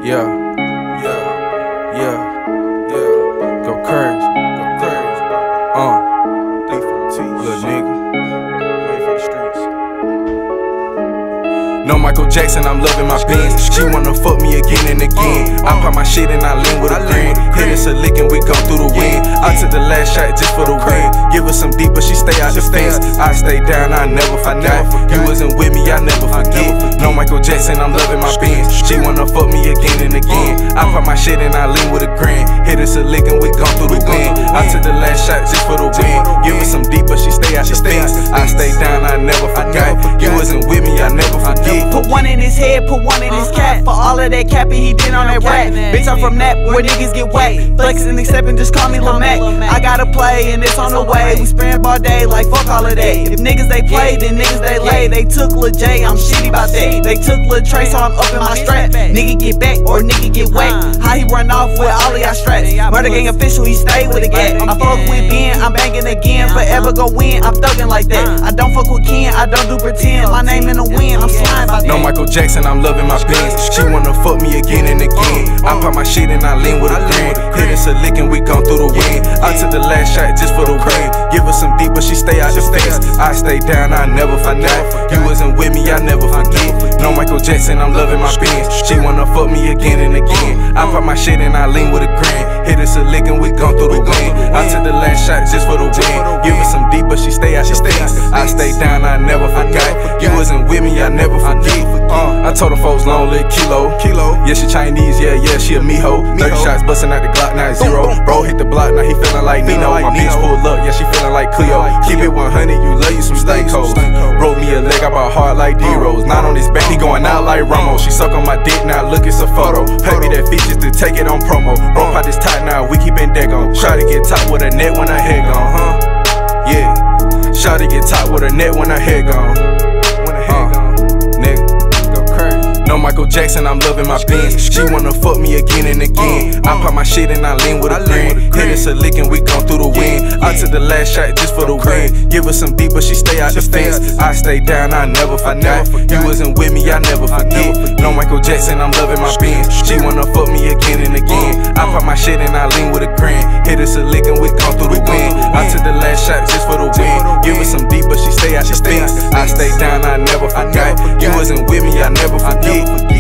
Yeah, yeah, yeah, yeah. Go courage, little nigga. Wait for the streets. No Michael Jackson, I'm loving my Benz. She wanna fuck me again and again. I pop my shit and I lean with a grin. Hit us a lick and we go through the wind. I took the last shot just for the win. Give her some deep, but she stay out the fence. I stay down, I never forgot. You wasn't with me, I never forget. No Michael Jackson, I'm loving my Benz. She wanna fuck me again and again. I pop my shit and I lean with a grin. Hit us a lick and we go through the wind. I took the last shot just for the win. Give her some deep, but she stay out the fence. I stay down, I never forgot. You wasn't with me, I never forget. Put one in his head, put one in his cap. For all of that capping he did on that rap. Bitch, I'm from that where niggas get whacked. Flexing, accepting, just call me Lil Mac. I gotta play and it's on the way. We spraying all day like fuck all of that. If niggas they play, then niggas they lay. They took Lil J, I'm shitty about that. They took Lil Trey, so I'm up in my strap. Nigga get back or nigga get whacked. How he run off with all of y'all straps. Murder gang official, he stay with a gat. I fuck with Ben, I'm banging again. Forever go win, I'm thugging like that. I don't fuck with Ken, I don't do pretend. My name in the wind, I'm slime about that. No Michael Jackson, I'm loving my Benz. She wanna fuck me again and again. I pop my shit and I lean with a grin. Hit us a lick and we gone through the wind. I took the last shot just for the win. Give her some deep, but she stay out the fence. I stay down, I never forgot. You wasn't with me, I never forget. No Michael Jackson, I'm loving my Benz. She wanna fuck me again and again. I pop my shit and I lean with a grin. Hit us a lick and we gone through the wind. I took the last shot just for the win. Give her some deep, but she stay out the fence. I stay down, I never forgot. You wasn't with me, I never forget. I told her folks long live Kilo. Yeah, she Chinese, yeah, she a miho. 30 shots busting out the Glock, now it's 0. Bro hit the block, now he feeling like Nino. My bitch pull up, yeah, she feeling like Cleo. Keep it 100, you love you some steak hoes. Broke me a leg, I bought hard like D-Rose. Not on his back, he going out like Romo. She suck on my dick, now look, it's a photo. Pay me that features to take it on promo. Bro pop this tight, now we keepin' deck on. Try to get top with a net when I head gone, huh? Yeah, try to get top with a net when I head gone. No Michael Jackson, I'm loving my Benz. She wanna fuck me again and again. I pop my shit and I lean with a grin. Hit us a lick and we gone through the wind. I took the last shot just for the win. Give her some deep, but she stay out the fence. I stay down, I never forgot. You wasn't with me, I never forget. No Michael Jackson, I'm loving my Benz. She wanna fuck me again and again. I pop my shit and I lean with a grin. Hit us a lick and we gone through the wind. I took the last shot just for the win. Give her some deep, but she stay out the fence. I stay down, I never forgot. You wasn't with me, I never forget.